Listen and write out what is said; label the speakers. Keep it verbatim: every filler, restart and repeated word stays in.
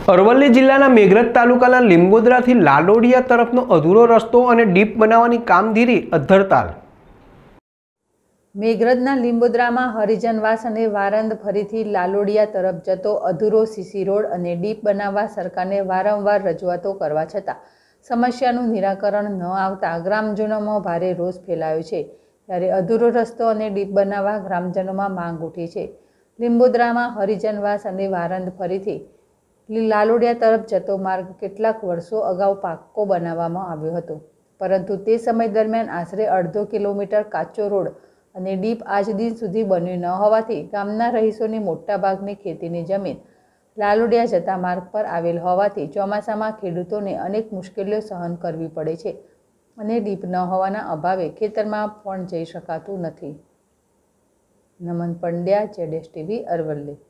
Speaker 1: અરવલ્લી જિલ્લાના મેઘરજ તાલુકાના લીંબોદરાથી લાલોડિયા તરફનો અધૂરો રસ્તો અને ડીપ બનાવવાની કામગીરી અધ્ધરતાલ।
Speaker 2: મેઘરજના લીંબોદરામાં હરિજનવાસ અને વારંદ ફરીથી લાલોડિયા તરફ જતો અધૂરો સીસી રોડ અને ડીપ બનાવવા સરકારને વારંવાર રજૂઆતો કરવા છતાં સમસ્યાનું નિરાકરણ ન આવતા ગ્રામજનોમાં ભારે રોષ ફેલાયો છે। ત્યારે અધૂરો રસ્તો અને ડીપ બનાવવા ગ્રામજનોમાં માંગ ઉઠી છે। લીંબોદરામાં હરિજનવાસ અને વારંદ ફરીથી લાલોડિયા તરફ જતો માર્ગ કેટલાક વર્ષો અગાઉ પાક્કો બનાવવામાં આવ્યો હતો, પરંતુ તે સમય દરમિયાન આશરે અડધો કિલોમીટર કાચો રોડ અને ડીપ આજ દિન સુધી બન્યું ન હોવાથી ગામના રહીશોની મોટાભાગની ખેતીની જમીન લાલોડિયા જતા માર્ગ પર આવેલ હોવાથી ચોમાસામાં ખેડૂતોને અનેક મુશ્કેલીઓ સહન કરવી પડે છે અને ડીપ ન હોવાના અભાવે ખેતરમાં પણ જઈ શકાતું નથી। Naman Pandya, Z S TV, Aravalli.